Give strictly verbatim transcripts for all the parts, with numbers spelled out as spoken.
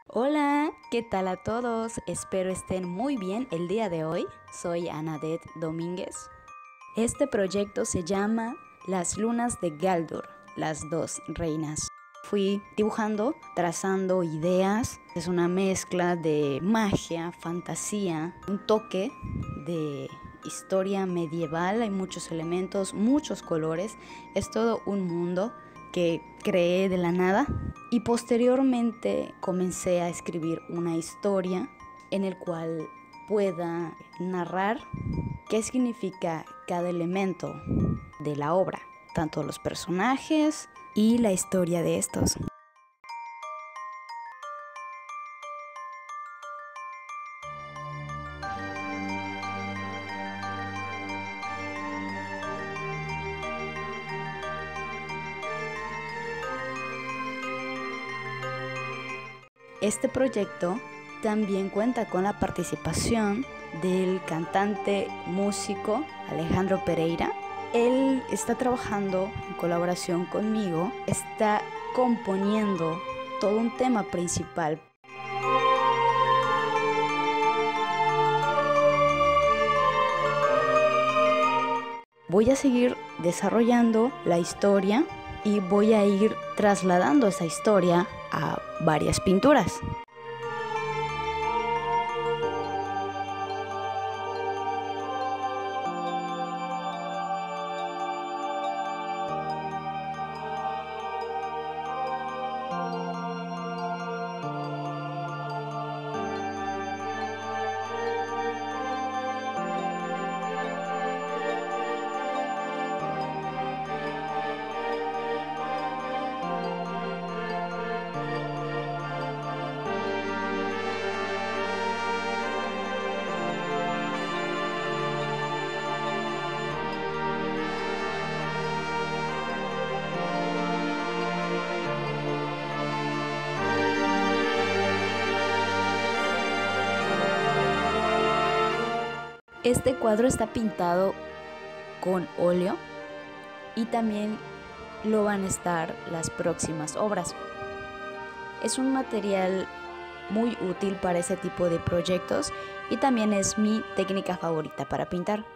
Hola, ¿qué tal a todos? Espero estén muy bien el día de hoy. Soy Anadet Domínguez. Este proyecto se llama Las Lunas de Galdur, las dos reinas. Fui dibujando, trazando ideas. Es una mezcla de magia, fantasía, un toque de historia medieval. Hay muchos elementos, muchos colores. Es todo un mundo que creé de la nada y posteriormente comencé a escribir una historia en el cual pueda narrar qué significa cada elemento de la obra, tanto los personajes y la historia de estos. Este proyecto también cuenta con la participación del cantante músico Alejandro Pereira. Él está trabajando en colaboración conmigo, está componiendo todo un tema principal. Voy a seguir desarrollando la historia y voy a ir trasladando esa historia a varias pinturas. Este cuadro está pintado con óleo y también lo van a estar las próximas obras. Es un material muy útil para ese tipo de proyectos y también es mi técnica favorita para pintar.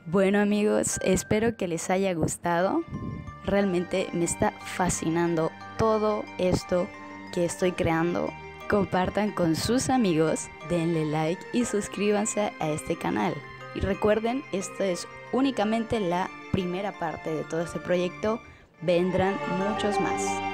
Bueno amigos, espero que les haya gustado. Realmente me está fascinando todo esto que estoy creando. Compartan con sus amigos, denle like y suscríbanse a este canal. Y recuerden, esta es únicamente la primera parte de todo este proyecto. Vendrán muchos más.